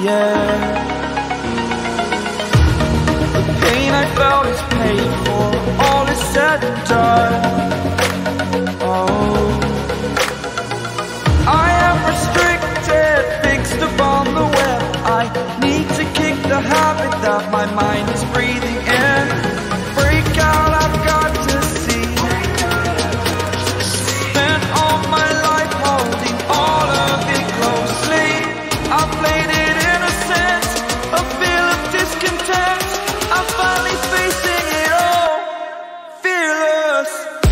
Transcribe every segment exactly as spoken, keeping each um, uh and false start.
air. The pain I felt is paid for, all is said and done. Oh, I am restricted, fixed upon the web. I need to kick the habit that my mind is breathing in. Break out, I've got to see. Spent all my life holding all of it closely. I played it innocent, a feel of discontent. I'm finally facing it all, fearless.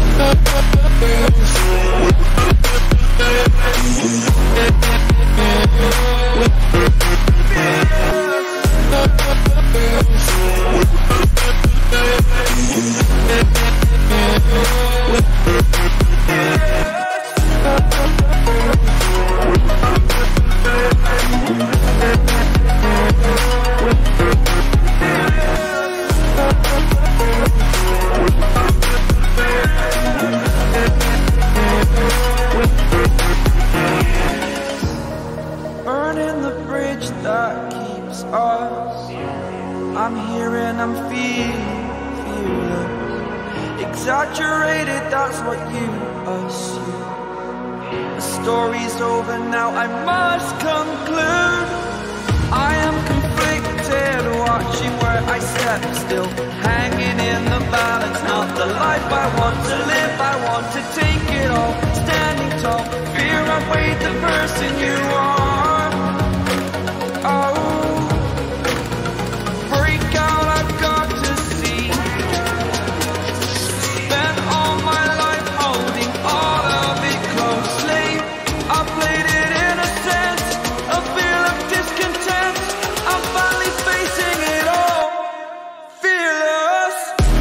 Burning the bridge that keeps us. I'm here and I'm feeling fearless. Exaggerated, that's what you assume. The story's over now, I must conclude. I am conflicted, watching where I step still, hanging in the balance. Not the life I want to live, I want to take it all. Standing tall, fear I've weighed the person you are. Oh, break out, I've got to see. Spent all my life holding all of it closely. I played it innocent, a feel of discontent. I'm finally facing it all, fearless.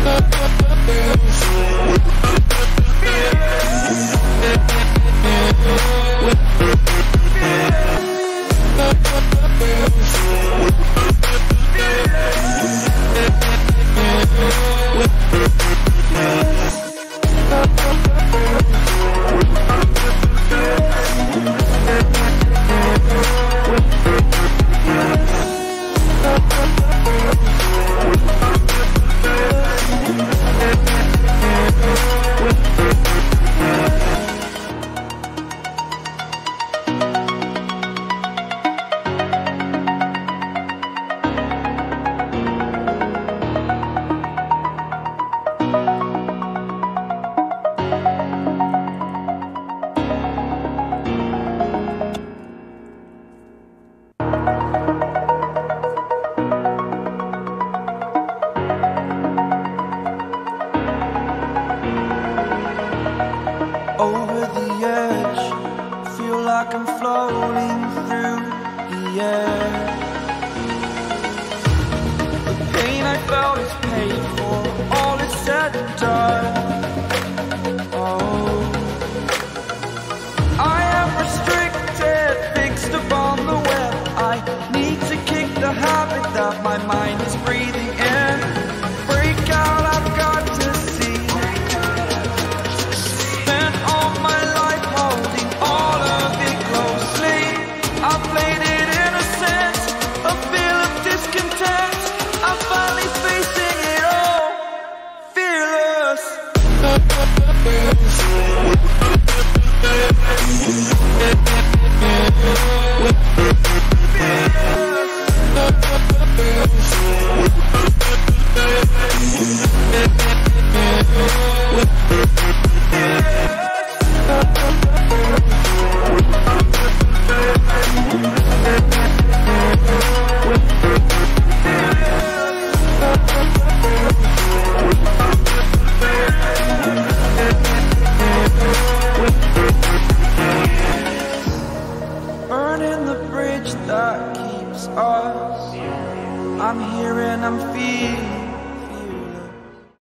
Over the edge, feel like I'm floating through the air. The pain I felt is paid for, all is said and done. Oh, I am restricted, fixed upon the web. I need to kick the habit that my mind